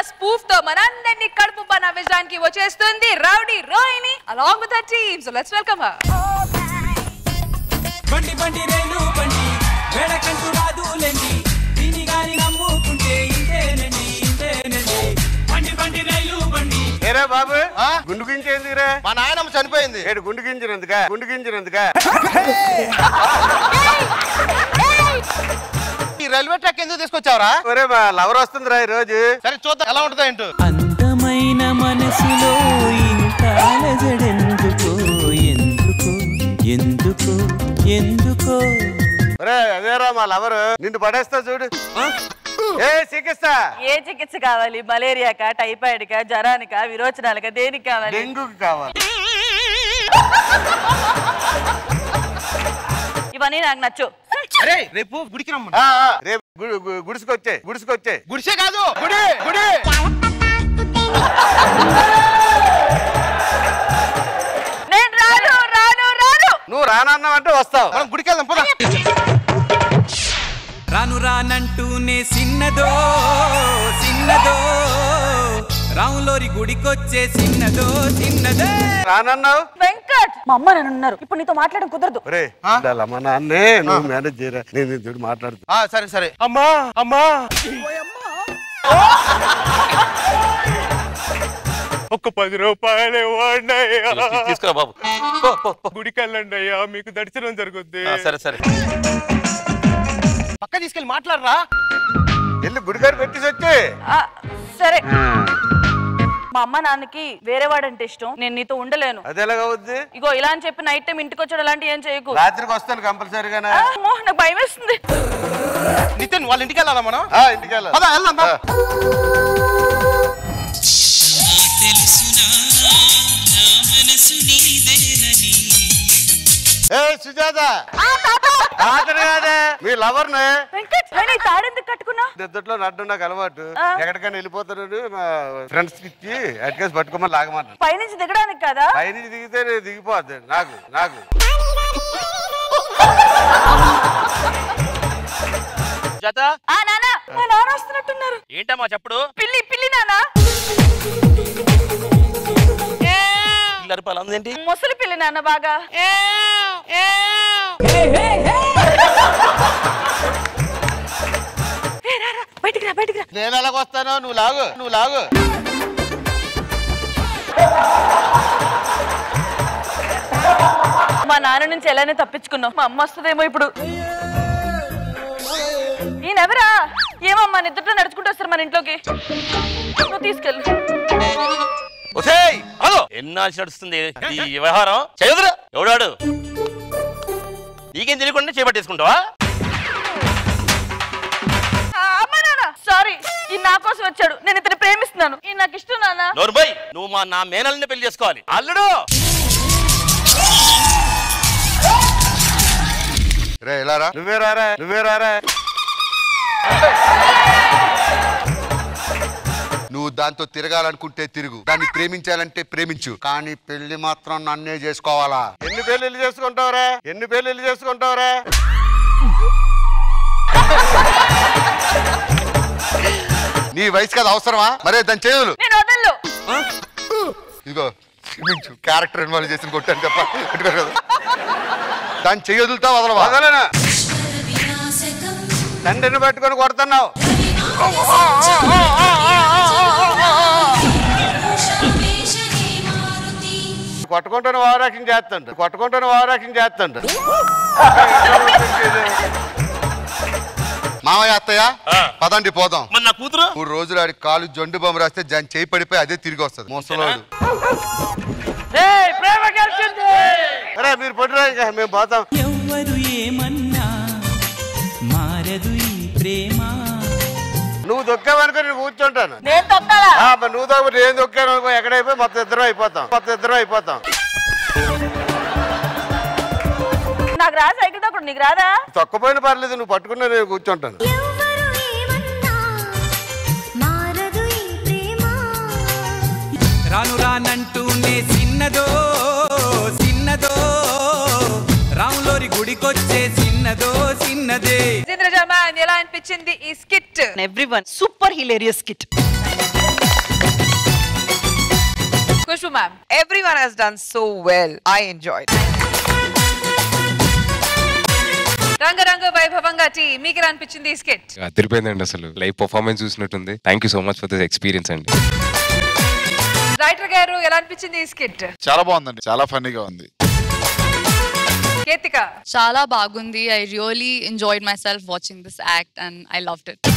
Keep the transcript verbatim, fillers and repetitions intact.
Spoof తో మనందరినీ కడుపు పన విజయానికి వచ్చేస్తుంది rowdy Rohini along with her team. So let's welcome her. బండి బండి రేలు బండి వేడకంటూ రాదులేండి దీని గాని నమ్ముకుంటే ఇంతేనండి ఇంతేనండి బండి బండి రైలు బండి. ఏరా బాబు గుండు గించేందుకురా? మా నాయనమ్మ చనిపోయింది. ఏడు గుండు గించినందుకా? గుండు గించినందుకా? ఈ రైల్వే ట్రాక్ ఎందుకు తీసుకొచ్చావరా? ఒరే మా లవర్ వస్తుందిరా ఈ రోజు. సరే చూద్దాం ఎలా ఉంటుందో ఏంటో. అందమైన మనసులో ఇంత అలజడెందుకో ఎందుకో ఎందుకో ఎందుకో. ఒరే అదేరా మా లవర్ నిన్ను పడేస్తా చూడు. ఏ చికిత్స? ఏ చికిత్స కావాలి? మలేరియాకా, టైఫాయిడ్కా, జ్వరానికా, విరోచనాలకా, దేనికి కావాలి? డెంగ్యూకి కావాలి. ఇవన్నీ నాకు నచ్చు. అరే రేపు గుడికి రమ్మను. రేపు గుడిసుకొచ్చే గుడిసుకొచ్చే గుడిసే కాదు గుడి గుడి. నేను రాను రాను రాను. నువ్వు రానన్నావంటే వస్తావు. మనం గుడికి వెళ్దాం పద. రాను రానంటూనే సిన్నదో సిన్నదో రాములోరి గుడికొచ్చే సిన్నదో సిన్నదే. రానన్నావు వెంకట్. మా అమ్మ నన్ను ఉన్నారు. ఇప్పుడు నీతో మాట్లాడడం కుదరదు. మా నాన్నే నువ్వు మేనేజ్ చేయరా. నేను చూడు మాట్లాడుతూ. సరే సరే. అమ్మా అమ్మా ఒక్క పది రూపాయలు తీసుకురా బాబు. గుడికి వెళ్ళండి అయ్యా మీకు దర్శనం జరుగుద్ది. సరే సరే పక్క తీసుకెళ్ళి మాట్లాడరా. వెళ్ళి గుడికారు పెట్టేసి వచ్చి. సరే. మా అమ్మ నాన్నకి వేరే వాడంటే ఇష్టం. నేను నీతో ఉండలేను. అది ఎలాగా అవుద్ది? ఇగో ఇలా అని చెప్పి నైట్ టైం ఇంటికి వచ్చాడు అలాంటి ఏం చేయకు. రాత్రికి వస్తాను కంపల్సరీగా. నాకు భయం వేస్తుంది. నితిన్ వాళ్ళ ఇంటికి వెళ్ళాలా మనం? ఇంటికి వెళ్ళాలి. ఏ సుజాత మీ లవర్ తాడెందుకు కట్టుకున్నా? నిద్దట్లో నడ్డు నాకు అలవాటు. ఎక్కడికైనా వెళ్ళిపోతాను మా ఫ్రెండ్స్ కి ఇచ్చి అడ్కేసి పట్టుకోమని లాగమన్నా. పైనుంచి దిగడానికి కదా? పైనుంచి దిగితే నేను దిగిపోద్ది. నాకు నాకు వస్తున్నట్టున్నారు. ఏంటమ్మా చెప్పుడు? పిల్లి పిల్లి నానా. ముసలి పిల్లి నాన్న బాగా. బయటికి రా బయటికి రా. నేను ఎలాగ వస్తాను? నువ్వు లాగు నువ్వు లాగు. మా నాన్న నుంచి ఎలానే తప్పించుకున్నావు. మా అమ్మ వస్తుందేమో ఇప్పుడు. ఈయనెవరా? ఏమమ్మా నిద్రలో నడుచుకుంటూ వస్తారు మన ఇంట్లోకి. నువ్వు తీసుకెళ్ళు. ఎన్నాల్సి నడుస్తుంది ఈ వ్యవహారం. చదువురా ఎవడాడు? నీకేం తెలియకుండా చేపట్టేసుకుంటావా? సారీ ఈ నా కోసం వచ్చాడు. నేను ఇతను ప్రేమిస్తున్నాను. ఈ నాకు ఇష్టం నాన్న. నోర్బై నువ్వు మా నా మేనల్ని పెళ్లి చేసుకోవాలి. అల్లుడు రే ఇలా రా. నువ్వే రారా నువ్వే రారా. నువ్వు దాంతో తిరగాలనుకుంటే తిరుగు. దాన్ని ప్రేమించాలంటే ప్రేమించు. కానీ పెళ్లి మాత్రం నన్నే చేసుకోవాలా? ఎన్ని పెళ్లిళ్ళు చేసుకుంటావురా? ఎన్ని పెళ్లిళ్ళు చేసుకుంటావురా? నీ వయసు కదా అవసరమా? మరే దాని చేయలు. ఇదిగో క్యారెక్టర్ ఇన్వాల్వ్ చేసి కొట్టాను తప్ప కదా. దాన్ని చెయ్యొదులుతా వదలవా? వదలనా? తండ్రిని పట్టుకొని కొడుతున్నావు. కొట్టుకుంటాను వారాక్షం చేస్తాడు. కొట్టుకుంటాను వారాక్షం చేస్తాడు. మామయ్య అత్తయ్య పదండి పోదాం. నా కూతురు మూడు రోజులు ఆడి కాలు జొండు బొమ్మ రాస్తే దాన్ని చేయి పడిపోయి అదే తిరిగి వస్తుంది. ముసలోడు. మీరు పట్టురా ఇంకా మేము పోతాం. ఎవ్వరు ఏమన్నా మారదు ఈ ప్రేమ. నువ్వు దొక్కావనుకో నేను కూర్చుంటాను. నువ్వు దొక్క నేను దొక్కాను అనుకో ఎక్కడైపోయి మొత్తం ఇద్దరం అయిపోతాం. మొత్తం ఇద్దరం అయిపోతాం. నాకు రా సైకిల్ తొక్కడు. నీకు రాదా? తొక్కపోయినా పర్లేదు. నువ్వు పట్టుకున్నా నేను కూర్చుంటాను. రాను రానంటూనే సిన్నదో సిన్నదో రాములోరి గుడికొచ్చే సిన్నదో సిన్నదే. ఇంద్రజా మ్యాన్ ఎలా అనిపించింది ఈ skit? Everyone super hilarious skit. Kushboo ma'am. Everyone has done so well. I enjoyed. రంగరంగ వైభవంగా టీ మీకు ఎలా అనిపించింది ఈ స్కిట్? అదిరిపోయిందండి, అసలు లైవ్ పర్ఫార్మెన్స్ చూసినట్టుంది. Thank you so much for this experience అండి. రైటర్ గారు ఎలా అనిపించింది ఈ స్కిట్? చాలా బాగుందండి, చాలా ఫన్నీగా ఉంది. కేతిక చాలా బాగుంది. I really enjoyed myself watching this act and I loved it.